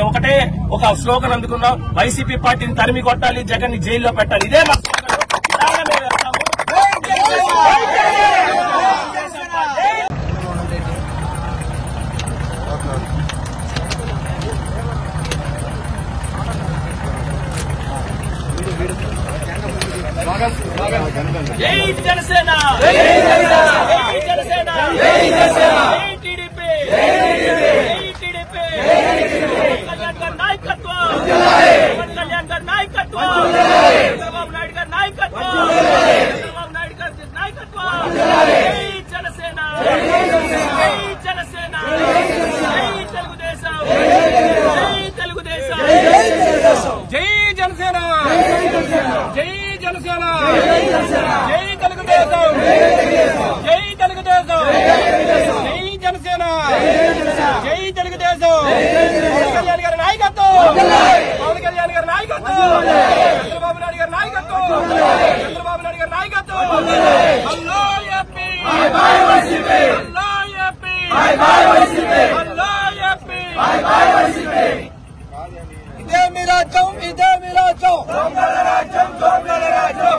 మేము ఒకటే ఒక స్లోగన్ అందుకున్నాం, వైసీపీ పార్టీని తరిమి కొట్టాలి, జగన్ ని జైల్లో పెట్టాలి. ఇదే మా జై జనసేన, జై జనసేన, జై టీడీపీ, జై టీడీపీ, కళ్యాణ్ గారి నాయకత్వం, కళ్యాణ్ గారి నాయకత్వం, చంద్రబాబు నాయుడు గారి నాయకత్వం, చంద్రబాబు నాయుడు గారి నాయకత్వం. జై జనసేన, జై జనసేన, జై తెలుగుదేశం, జై తెలుగుదేశం, జై జనసేన, జై జనసేన, జై తెలుగుదేశం, జై తెలుగుదేశం, జై జనసేన, జై తెలుగుదేశం. పవన్ కళ్యాణ్ గారి నాయకత్వం, పవన్ కళ్యాణ్ గారి నాయకత్వం, చంద్రబాబు నాయుడు గారి నాయకత్వం, చంద్రబాబు నాయుడు గారి నాయకత్వం. Hello AP, hello AP.